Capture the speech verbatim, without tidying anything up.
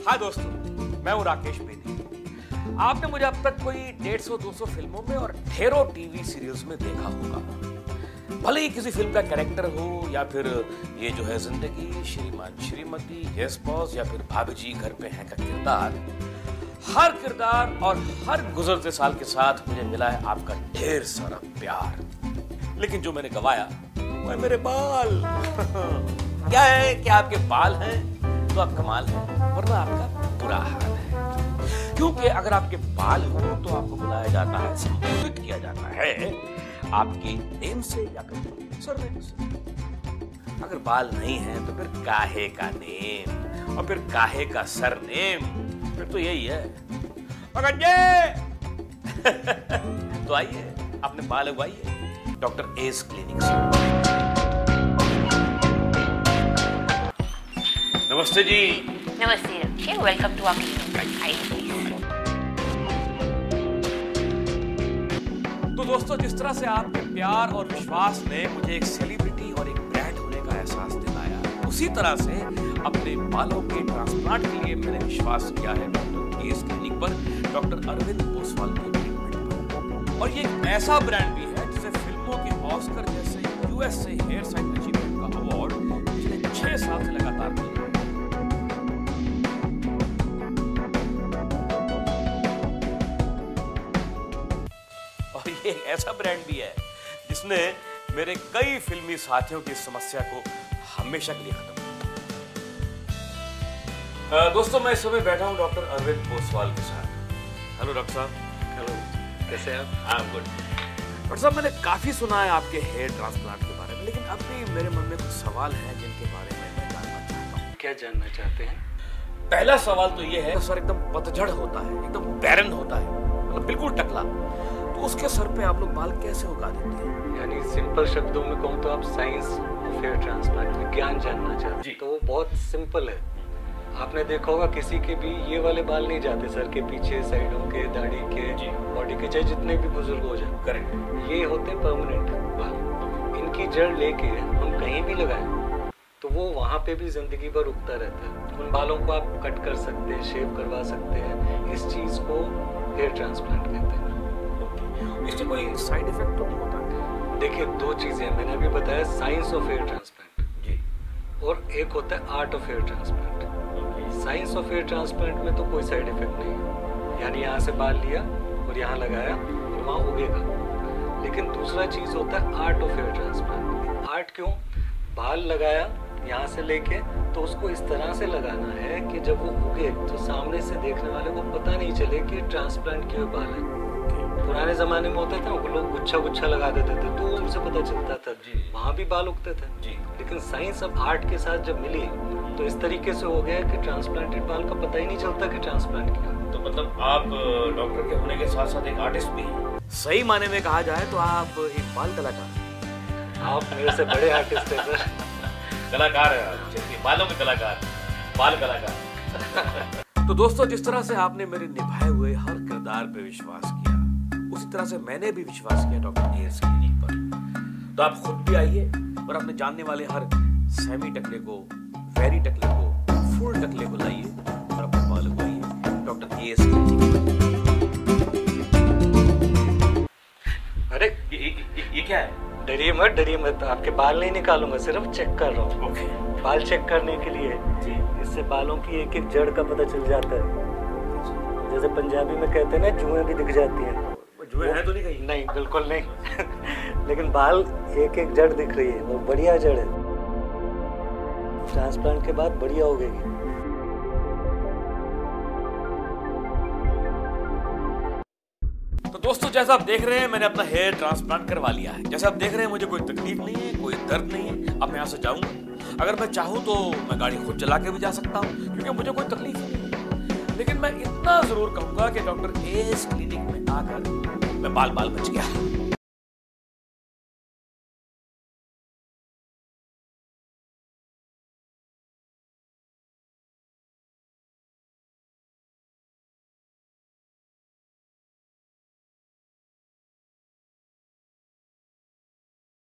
हाय दोस्तों, मैं हूं राकेश बेदी। आपने मुझे अब तक कोई डेढ़ सौ दो सौ फिल्मों में और ढेरों टीवी सीरियल्स में देखा होगा। भले ही किसी फिल्म का कैरेक्टर हो या फिर ये जो है जिंदगी, श्रीमान श्रीमती, यस बॉस या फिर भाभी जी घर पे हैं का किरदार, हर किरदार और हर गुजरते साल के साथ मुझे मिला है आपका ढेर सारा प्यार। लेकिन जो मैंने गवाया वो है मेरे बाल। क्या है कि आपके बाल हैं तो आप कमाल है, वरना आपका बुरा हाल है। क्योंकि अगर आपके बाल हो तो आपको बुलाया जाता है, संबोधित किया जाता है आपके नेम से या फिर सरनेम से। अगर बाल नहीं है तो फिर काहे का नेम और फिर काहे का सरनेम, फिर तो यही है। मगर ये तो आइए अपने बाल उगाइए डॉक्टर एस क्लिनिक से। नमस्ते जी। नमस्ते रक्षे, वेलकम टू आवर क्लिनिक। तो दोस्तों, जिस तरह से आपके प्यार और विश्वास ने मुझे एक सेलिब्रिटी और एक ब्रांड होने का एहसास दिलाया, उसी तरह से अपने बालों के ट्रांसप्लांट के लिए मैंने विश्वास किया है डॉक्टर एस क्लिनिक पर, डॉक्टर अरविंद पोसवाल के ट्रीटमेंट पर। और ये एक ऐसा ब्रांड भी है जिसे फिल्मों के ऑस्कर जैसे यूएस से हेयर साइंस अचीवमेंट का अवार्ड पिछले छह साल से लगातार मिल रहा है। ये एक ऐसा ब्रांड भी है जिसने मेरे कई फिल्मी साथियों की समस्या को हमेशा के लिए खत्म किया। दोस्तों, मैं इस समय बैठा हूं डॉक्टर अरविंद पोसवाल के साथ। हेलो डॉक्टर साहब। हेलो, कैसे हैं आप? I am good. डॉक्टर साहब, मैंने काफी सुना है आपके हेयर ट्रांसप्लांट के बारे में, लेकिन अब भी मेरे मन में कुछ सवाल हैं जिनके बारे में मैं जानना चाहता हूँ। क्या जानना चाहते हैं? पहला सवाल तो ये है, सर एकदम पतझड़ होता है, एकदम बैरन होता है, मतलब बिल्कुल टकला, तो उसके सर पे आप लोग बाल कैसे उगा देते हैं? यानी सिंपल शब्दों में कहूँ तो आप साइंस ऑफ हेयर ट्रांसप्लांट विज्ञान जानना चाहते हैं। तो वो बहुत सिंपल है। आपने देखा होगा किसी के भी ये वाले बाल नहीं जाते सर के पीछे, साइडों के, दाढ़ी के, बॉडी के, चाहे जितने भी बुजुर्ग हो जाए। करेक्ट। ये होते हैं परमानेंट बाल। इनकी जड़ लेके हम कहीं भी लगाएं तो वो वहाँ पे भी जिंदगी भर उगता रहता है। उन बालों को आप कट कर सकते हैं, शेव करवा सकते हैं। इस चीज को हेयर ट्रांसप्लांट कहते हैं। इससे कोई साइड इफेक्ट तो नहीं होता? देखिए, दो चीजें मैंने अभी बताया, साइंस ऑफ हेयर ट्रांसप्लांट जी, और एक होता है art of hair transplant. Science of hair transplant में तो कोई साइड इफेक्ट नहीं है, यानी यहाँ से बाल लिया और यहाँ लगाया और वहाँ उगेगा। लेकिन दूसरा चीज होता है art of hair transplant. Art क्यों? बाल लगाया यहाँ से लेके तो उसको इस तरह से लगाना है कि जब वो उगे तो सामने से देखने वाले को पता नहीं चले कि ट्रांसप्लांट किए बाल है। पुराने जमाने में होता था वो लोग गुच्छा गुच्छा लगा देते थे तो उनसे पता चलता था, वहाँ भी बाल उगते थे जी। लेकिन साइंस अब आर्ट के साथ जब मिली तो इस तरीके से हो गया कि ट्रांसप्लांटेड बाल का पता ही नहीं चलता कि ट्रांसप्लांट किया। तो मतलब आप डॉक्टर के होने के साथ साथ एक आर्टिस्ट भी हैं। सही माने में कहा जाए तो आप एक बाल कलाकार। आप मेरे से बड़े आर्टिस्ट हैं सर। कलाकार है आप, बालों के कलाकार, बाल कलाकार। तो दोस्तों, जिस तरह से आपने मेरे निभाए हुए हर किरदार पे विश्वास किया, उसी तरह से मैंने भी विश्वास किया डॉक्टर एस क्लिनिक पर। तो आप खुद भी आइए और अपने जानने वाले हर सेमी टकले को, वेरी टकले को, फुल टकले को लाइए और अपने बाल उगाइए डॉक्टर एस क्लिनिक पर। अरे ये, ये, ये क्या है? डरिए मत, डरिए मत, आपके बाल नहीं निकालूंगा, सिर्फ चेक कर रहा हूँ। ओके। बाल चेक करने के लिए जी, इससे बालों की एक एक जड़ का पता चल जाता है। जैसे पंजाबी में कहते हैं ना, जुएं भी दिख जाती हैं। जुएं हैं तो नहीं कहीं? नहीं, बिल्कुल नहीं। लेकिन बाल एक एक जड़ दिख रही है, वो बढ़िया जड़ है। ट्रांसप्लांट के बाद बढ़िया उगेगी। तो दोस्तों, जैसा आप देख रहे हैं मैंने अपना हेयर ट्रांसप्लांट करवा लिया है। जैसा आप देख रहे हैं मुझे कोई तकलीफ नहीं है, कोई दर्द नहीं है। अब मैं यहाँ से जाऊंगा, अगर मैं चाहूँ तो मैं गाड़ी खुद चला के भी जा सकता हूँ क्योंकि मुझे कोई तकलीफ नहीं है। लेकिन मैं इतना जरूर कहूंगा कि डॉक्टर एस क्लिनिक में आकर मैं बाल बाल बच गया।